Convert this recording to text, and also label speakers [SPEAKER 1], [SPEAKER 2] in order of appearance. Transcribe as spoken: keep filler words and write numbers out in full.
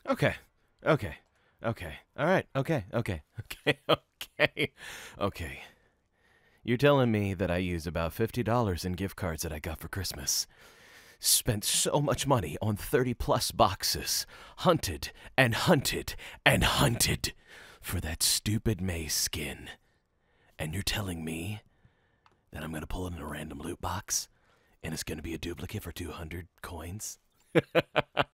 [SPEAKER 1] Okay. Okay. Okay. All right. Okay. Okay. Okay. Okay. Okay. You're telling me that I used about fifty dollars in gift cards that I got for Christmas. Spent so much money on thirty plus boxes. Hunted and hunted and hunted for that stupid maze skin. And you're telling me that I'm going to pull it in a random loot box and it's going to be a duplicate for two hundred coins?